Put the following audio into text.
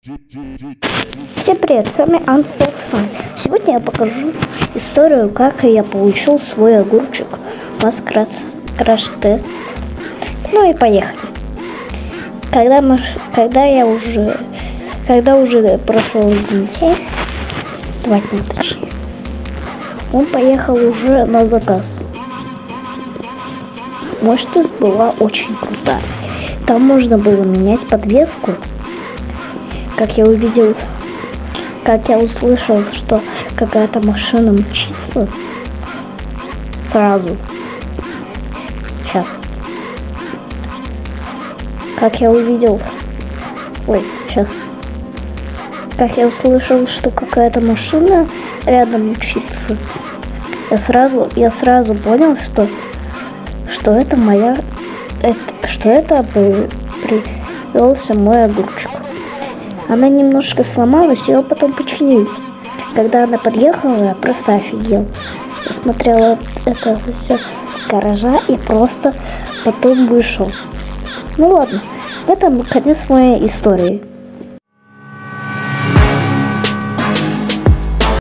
Всем привет, с вами Ансерсан. Сегодня я покажу историю, как я получил свой огурчик. У нас краш-тест. Ну и поехали. Когда уже прошел один день, 2 дня точнее, он поехал уже на заказ. Мощность была очень крутая. Там можно было менять подвеску. Как я услышал, что какая-то машина мчится сразу. Сейчас. Как я услышал, что какая-то машина рядом мчится, я сразу понял, что это привелся мой огурчик. Она немножко сломалась, ее потом починили. Когда она подъехала, я просто офигел. Я смотрела это все с гаража и просто потом вышел. Ну ладно, в этом конец моей истории.